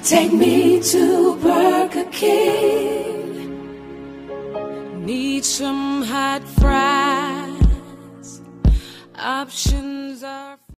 Take me to Burger King. Need some hot fries. Options are